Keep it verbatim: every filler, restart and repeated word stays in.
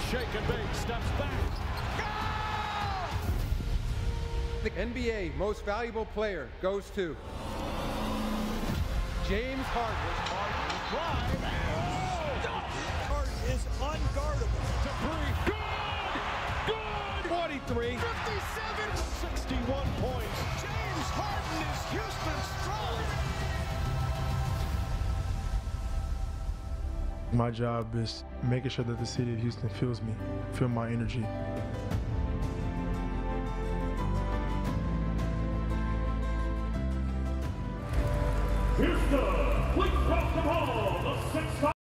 Shake and bake, steps back. The N B A Most Valuable Player goes to James Harden. Harden drive. Harden is unguardable. Dupree, good, good. twenty-three. fifty-seven, sixty-one points. James Harden is Houston strong. My job is making sure that the city of Houston feels me, feel my energy. Houston, please welcome all the six